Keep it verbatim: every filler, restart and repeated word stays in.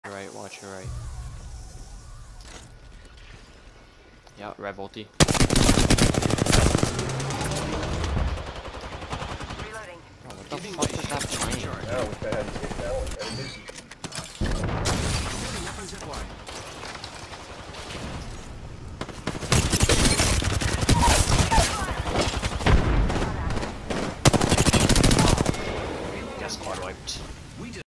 Your right, watch your right. Yeah, red ulti.